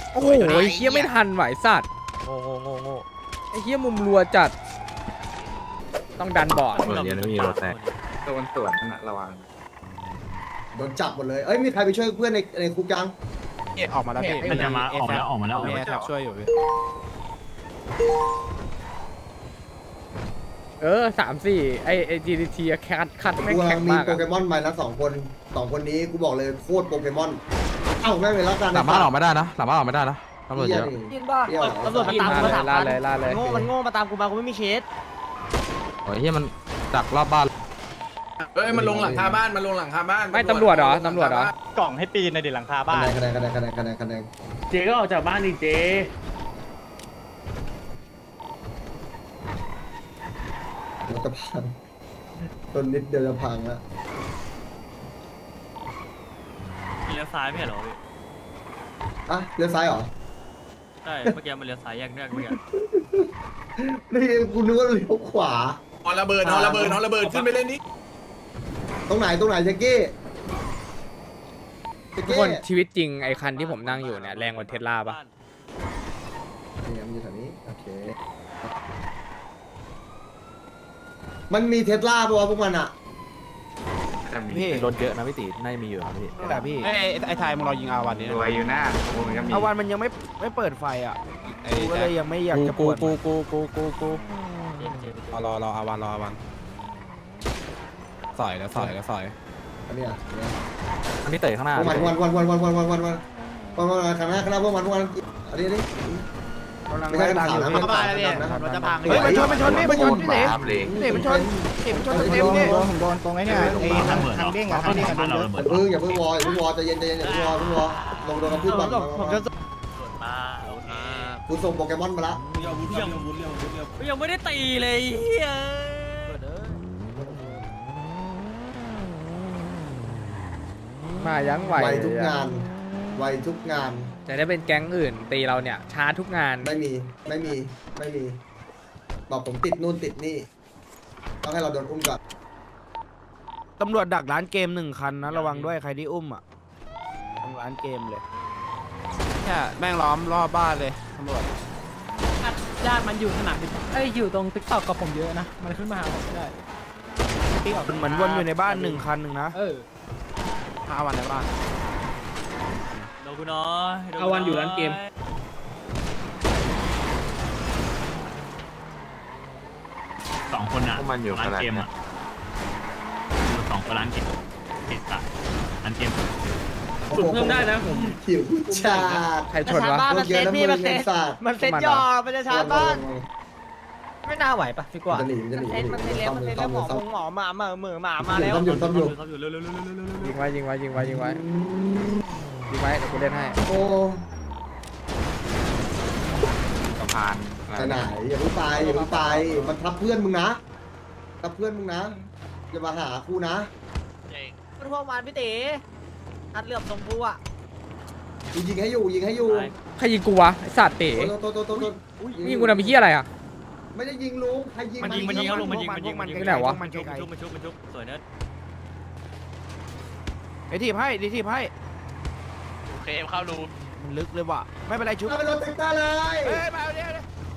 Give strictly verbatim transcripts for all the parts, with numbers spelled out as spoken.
โอ้โหไอ้เฮียไม่ทันไหวสัตว์โง่โง่โง่โง่ไอ้เฮียมุมรัวจัดต้องดันบอร์ดเหมือนยังไม่มีรถแตกโดนสวนนะระวังโดนจับหมดเลยเอ้ยมีใครไปช่วยเพื่อนในในคุกยังออกมาแล้วพี่มันจะมาออกมาแล้วออกมาแล้วแม่ทับช่วยอยู่พี่เออสามสี่ไอไอจีดีทีคัดคัดไม่แข็งมากมีโปเกมอนมาแล้วสองคนสองคนนี้กูบอกเลยโคตรโปเกมอนเอ้าแม่งเลยแล้วกันสามารถออกไม่ได้นะสามารถออกไม่ได้นะตำรวจเยอะยินป่ะตำรวจมาตามกูมาถามล่าเลยล่าเลยโง่มันโง่มาตามกูมากูไม่มีเคสโอ้ยเฮียมันดักรอบบ้านเอ้ยมันลงหลังคาบ้านมันลงหลังคาบ้านไม่ตำรวจเหรอตำรวจเหรอกล่องให้ปีนในดิหลังคาบ้านคะแนนคะแนนคะแนนคะแนนคะแนนเจก็ออกจากบ้านดิเจรถจะพังต้นนิดเดียวจะพังแล้วเลี้ยวซ้ายไม่ใช่เหรอพี่อ่ะเลี้ยวซ้ายเหรอใช่เมื่อกี้มันเลี้ยวซ้ายแยกแยกเมื่อกี้นี่กูนึกว่าเลี้ยวขวาฮอระเบิดฮอระเบิดฮอระเบิดขึ้นไปเล่นนี่ตรงไหนตรงไหนแจ็คกี้ทุกคนชีวิตจริงไอคันที่ผมนั่งอยู่เนี่ยแรงกว่าเทสลาปะนี่มันอยู่แถวนี้โอเคมันมีเทสลาป่ะวะพวกมันอ่ะพี่รถเยอะนะพี่ตีน่าจะมีอยู่ครับพี่แต่พี่ไอ้ไอ้ไทยมึงรอยิงอาวันนี้รวยอยู่หน้าอาวันมันยังไม่ไม่เปิดไฟอ่ะกูก็เลยยังไม่อยากจะกูกูกูกูกูกูรอรออาวันรออาวันสอยแล้วสอยแล้วสอยอันนี้อ่ะอันนี้เตะข้างหน้าวันวันวันวันวันวันวันวันวันวันวันข้างหน้าข้างหน้าพวกมันพวกมันอันนี้นี่ไม่ใช่ข่าวนะมันบ้านเนี่ยมันจะพังเฮ้ยมันชนมันชนนี่มันชนพี่เต๋พี่เต๋มันชนเต๋มันชนเต็มเนี่ยผมโดนตรงไอ้เนี่ยไอ้ทางทางเด้งอะทางเด้งอะโดนเยอะเอออย่าเพิ่งวออย่าเพิ่งวอใจเย็นใจเย็นอย่าเพิ่งวอเพิ่งวอลงโดนกระพือก่อนผมจะมาโอเคคุณส่งโปเกมอนมาแล้วยังยังไม่ได้ตีเลยเฮียมายังไหวไวทุกงานไวทุกงานแต่ถ้าเป็นแก๊งอื่นตีเราเนี่ยช้าทุกงานไม่มีไม่มีไม่มีบอกผมติดนู่นติดนี่ต้องให้เราโดนอุ้มก่อนตำรวจดักร้านเกมหนึ่งคันนะระวังด้วยใครที่อุ้มอ่ะทำร้านเกมเลยแค่แม่งล้อมรอบบ้านเลยตำรวจญาติมันอยู่สนามบินเอ้ยอยู่ตรงติ๊กต็อกกับผมเยอะนะมันขึ้นมาหาผมได้ติ๊กต็อกเหมือนวนอยู่ในบ้านหนึ่งคันหนึ่งนะเออห้าวันในบ้านโดนกูน้อยเอาวันอยู่ร้านเกมสองคนอ่ะมันอยู่ร้านเกมอ่ะสองคนร้านเกมติดอ่ะร้านเกมสุดเพิ่มได้นะผมหิวชาใครชนวะมันเซ็ตพี่มันเซ็ตมันเซ็ตยอมันจะชาร์จบ้านไม่น่าไหวปะพี่กว่ามันเซ็ตมันเซ็ตแล้วมันเซ็ตแล้วหมอคงหมอมาเมื่อเมื่อมามาแล้วต้มอยู่ต้มอยู่ยิงไว้ยิงไว้ยิงไว้ยิงไว้ยิงไว้เดี๋ยวกูเล่นให้โอ้สะพานไปไหนอย่าเพิ่งไปอย่าเพิ่งไปมันทับเพื่อนมึงนะทับเพื่อนมึงนะอย่ามาหาคู่นะมันพวกมันพี่เต๋อัดเหลือบตรงกูอ่ะยิงให้อยู่ยิงให้อยู่ใครยิงกูวะไอ้สัตว์เต๋ยิงกูทำเหี้ยอะไรอ่ะไม่ได้ยิงลุงใครยิงมันยิงมันยิงเขาลุงมันยิงมันยิงมันยิงที่ไหนวะมันชุบมันชุบมันชุบมันชุบสวยเนิร์ดไอ้ทีบให้ไอ้ทีบให้โอเคเข้ารูมันลึกเลยว่ะไม่เป็นไรชุบไปรถเต็มตาเลยเฮ้ยมาเดี๋ยว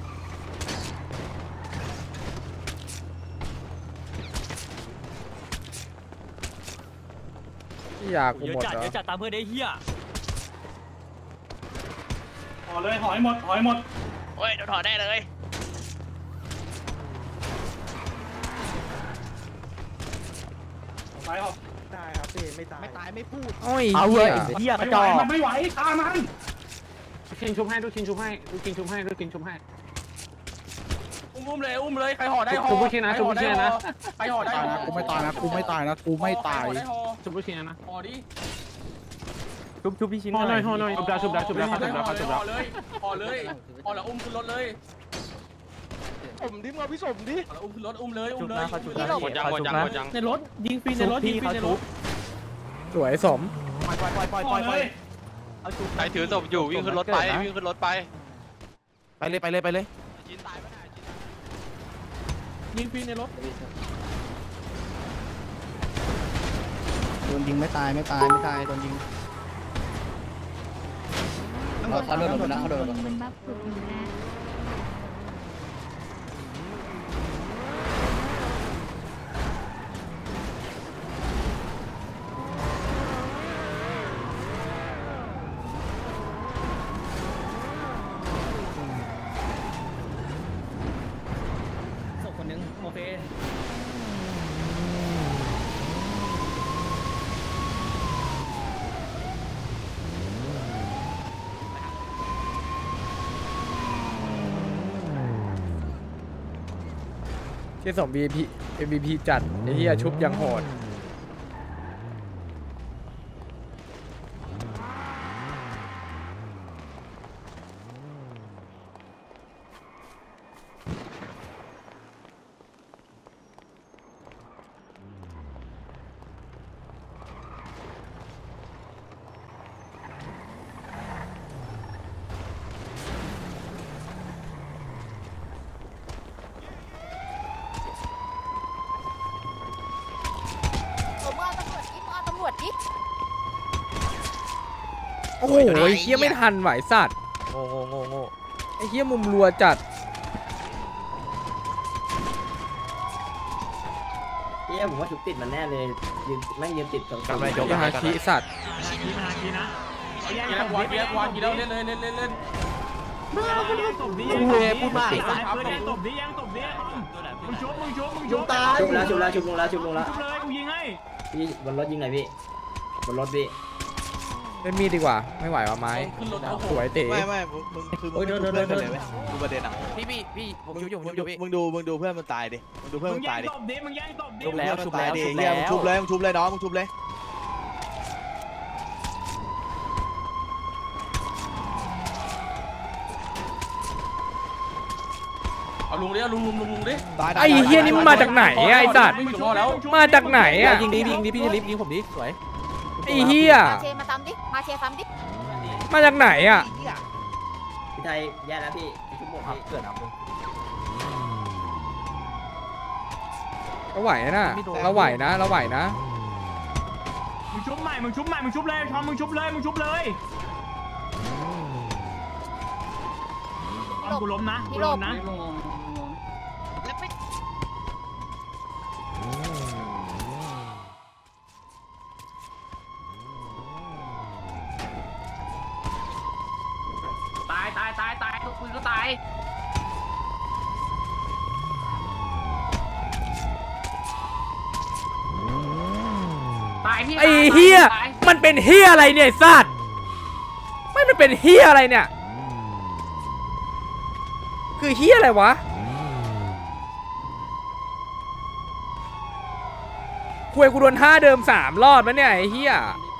อยากกูหมดเหรอเยอะจัดตามเพื่อนได้เฮียห่อเลยห่อให้หมดห่อให้หมดโอ้ยเดี๋ยวถอดได้เลยไปหรอได้ครับพี่ไม่ตายไม่ตายไม่พูดโอ้ยเอาเว้ยเฮียกระจอกมันไม่ไหวฆ่ามันลูกคิงชุบให้ลูกคิงชุบให้ลูกคิงชุบให้ลูกคิงชุบให้อุ้มเลยอุ้มเลยใครห่อได้ห่อชุบลูกคิงนะชุบลูกคิงนะใครห่อได้ห่อกูไม่ตายนะกูไม่ตายนะกูไม่ตายชุบลูกคิงนะห่อดิชุบชุบพี่ชิ้นห่อหน่อยห่อหน่อยชุบแล้วชุบแล้วชุบแล้วชุบแล้วชุบแล้วห่อเลยห่อเลยห่อแล้วอุ้มขึ้นรถเลยผมดิมาพี่สมดิอุ้มขึ้นรถอุ้มเลยอุ้มเลยหมดยังหมดยังหมดยังในรถยิงฟรีในรถยิงฟรีในรถสวยสมปล่อยปล่อยปล่อยปล่อยปล่อยใครถือศพอยู่วิ่งขึ้นรถไปวิ่งขึ้นรถไปไปเลยไปเลยไปเลยจินตายไปไหนยิงฟรีในรถโดนยิงไม่ตายไม่ตายไม่ตายโดนยิงเขาโดนลงนะเขาโดนลงมันบัฟฝึกอยู่นะส่งคนนึงโอเคที่ส่ง บี พี เอ็ม วี พี จัดไอ้เหี้ยชุบยังโหดโอ้โหไอ้เหี้ยไม่ทันไหวสัตว์โง่โง่โง่โง่ไอ้เหี้ยมุมรัวจัดเฮียผมว่าชุบติดมันแน่เลยยืนไม่ยืนติดตรงกำไรยกฮาคิสัตว์กีมากีนะแย่งศพดิแย่งศพดิแล้วเล่นเลยเล่นเล่นเล่นมาพูดศพดิกูเวพูดมากแย่งศพดิแย่งศพดิมึงชุบมึงชุบมึงชุบชุบแล้วชุบแล้วชุบลงแล้วชุบลงแล้วชุบเลยกูยิงให้พี่บนรถยิงหน่อยพี่บนรถพี่เล่นมีดดีกว่าไม่ไหวว่ะไม้สวยเต๋ไม่ไม่มึงคือมึงไม่ดูเพื่อนเลยเว้ยดูประเด็นอ่ะพี่พี่พี่ผมชุบอยู่ผมชุบอยู่มึงดูมึงดูเพื่อนมันตายดิมึงดูเพื่อนมึมังนแย่ตายงดิศพดิมึงแย่งศพดิชุบแล้วชุบแล้วชุบแล้วชุบเลยมึงชุบเลยน้องมึงชุบเลยเอาลุงดิเอาลุงลุงลุงลุงดิไอ้เหี้ยนี่มันมาจากไหนอะไอ้สัตว์มาจากไหนอะยิงดิยิงดิพี่จะลิฟยิงผมดิสวยไอ้เหี้ยมาเชมาซ้ำดิมาเชซ้ำดิมาจากไหนอะพี่ไทยแย่แล้วพี่ชุบหมดพี่เกิดครับเราไหวนะเราไหวนะเราไหวนะมึงชุบใหม่มึงชุบใหม่มึงชุบเลยชอมมึงชุบเลยมึงชุบเลยกูล้มนะกูล้มนะตายตายตายตายทุกคนก็ตายตายพี่ไอ้เหี้ยมันเป็นเหี้ยอะไรเนี่ยไอ้สัตว์ไม่มันเป็นเหี้ยอะไรเนี่ยคือเหี้ยอะไรวะควยกูโดนท่าเดิมสามรอบแล้วเนี่ยไอ้เหี้ย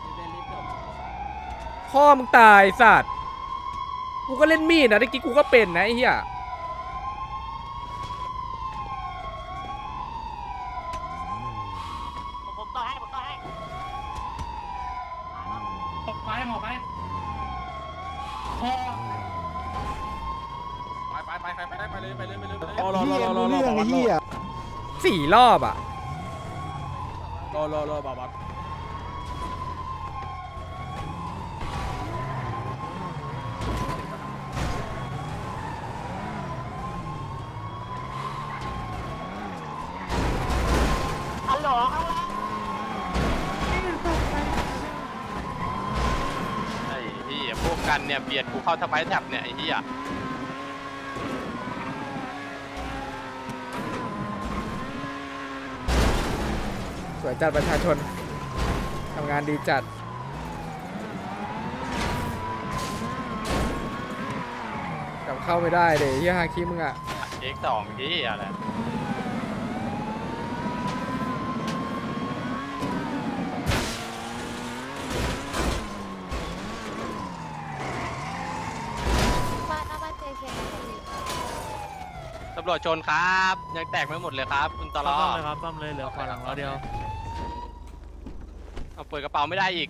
พ่อมึงตายสัตว์กูก็เล่นมีดนะตะกี้กูก็เป็นนะไอ้เหี้ยผมต่อให้ผมต่อให้หมอกไปหมอกไปพอไปไปไปไปไปเลยไปเลยไปเลยไปเลยรอรอรอรอรอรอรอสี่รอบอ่ะรอรอรอบาบัสฮัลโหลไอ้ที่พวกกันเนี่ยเบียดกูเข้าทับไฟแท็บเนี่ยไอ้ที่อ่ะสวยจัดประชาชนทำงานดีจัดกลับเข้าไม่ได้เดี๋ยวยี่ฮาคิมึงอ่ะเอ็กสองที่อะไรบ้านหน้าบ้านเจเชตำรวจชนครับยังแตกไม่หมดเลยครับคุณตลอดเลยครับซ่อมเลยเหลือขวาหลังเราเดียวเอาเปิดกระเป๋าไม่ได้อีก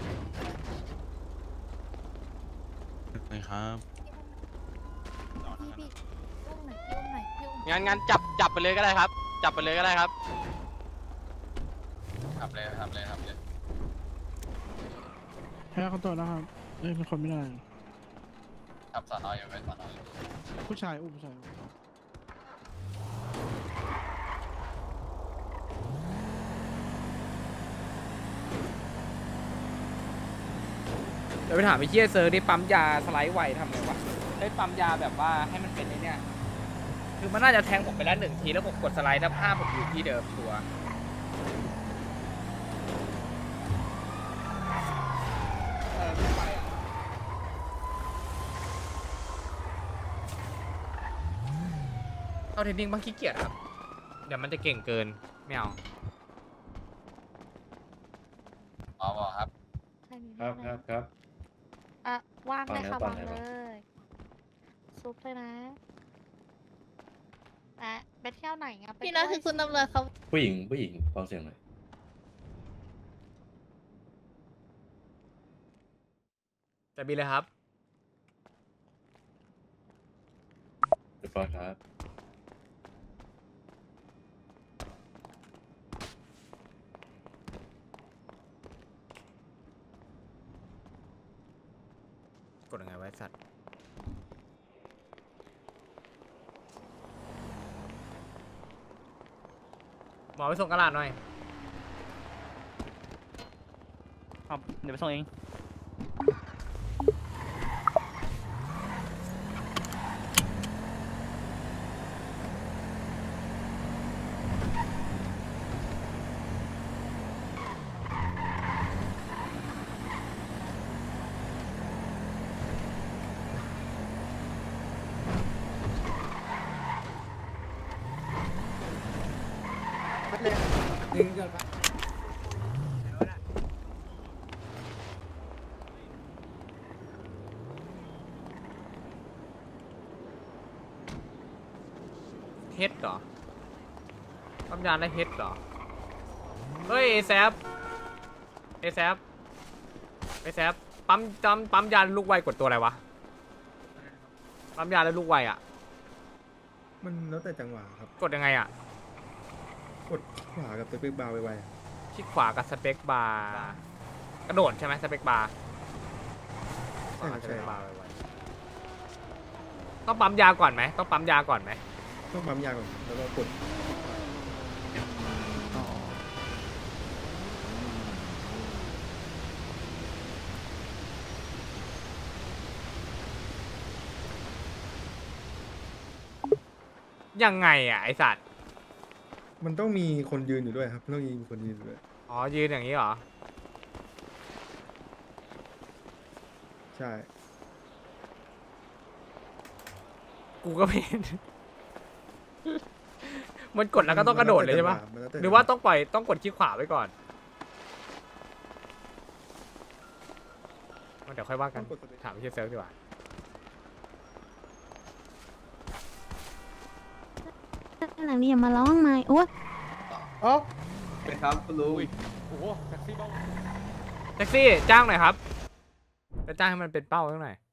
ครับพี่พี่อุ้มหน่อยพี่อุ้มหน่อยพี่อุ้มงั้นงั้นจับจับไปเลยก็ได้ครับ จับไปเลยก็ได้ครับทำเลยทำเลยทำเลยแพ้เขาตัวแล้วครับเอ้ยเป็นคนไม่ได้ทำสอนออยู่ไหมสอนออยู่ผู้ชายอุ้มผู้ชายเดี๋ยวไปถามไอ้เหี้ยเซอร์ดิปั๊มยาสไลด์ไวทำไงวะได้ปั๊มยาแบบว่าให้มันเป็นไอ้เนี่ยคือมันน่าจะแทงผมไปแล้วหนึ่งทีแล้วผมกดสไลด์แล้วภาพผมอยู่ที่เดิมชัวร์เออไม่ไปอ่ะเอาเทรนนิ่งบ้างขี้เกียจครับเดี๋ยวมันจะเก่งเกินไม่เอาอ๋อบอกครับครับครับครับอ่ะวางเลยค่ะวางเลยซุปเลยนะอ่ะไปเที่ยวไหนอ่ะพี่น่าคือคุณตำรวจเขาผู้หญิงผู้หญิงฟังเสียงหน่อยจะบินเลยครับเรียบร้อยครับกดยังไงไว้สัตว์หมอไปส่งกระดาษหน่อยครับเดี๋ยวไปส่งเองเฮดเหรอปั๊มยาได้เฮดเหรอ เฮ้ยเอแซฟเอแซฟเอแซฟปั๊มปั๊มปั๊มยาลูกไวกดตัวอะไรวะ ปั๊มยาแล้วลูกไวอ่ะมันแล้วแต่จังหวะครับกดยังไงอ่ะกดขวากับตัวเป๊กบาร์ไวคลิกขวากับสเปคบาร์ กระโดดใช่ไหมสเปคบาร์ๆใช่ใช่บาร์ไวๆต้องปั๊มยาก่อนไหมต้องปั๊มยาก่อนไหมต้องปั๊มยาก่อนแล้วก็กดยังไงอ่ะไอสัตว์มันต้องมีคนยืนอยู่ด้วยครับต้องมีคนยืนอยู่ด้วยอ๋อยืนอย่างนี้เหรอใช่กูก็ไม่เห็น มันกดแล้วก็ต้องกระโดดเลยใช่ปะหรือว่าต้องปล่อยต้องกดคลิกขวาไว้ก่อน เดี๋ยวค่อยว่ากันถามพี่เซิร์ฟดีกว่าหลังนี้อย่ามาร้องไม้โอ้อ๋อเป็นครับคุณลุงโอ้โหแท็กซี่บ้าแท็กซี่จ้างหน่อยครับจะจ้างให้มันเป็นเป้าเท่าไหร่อย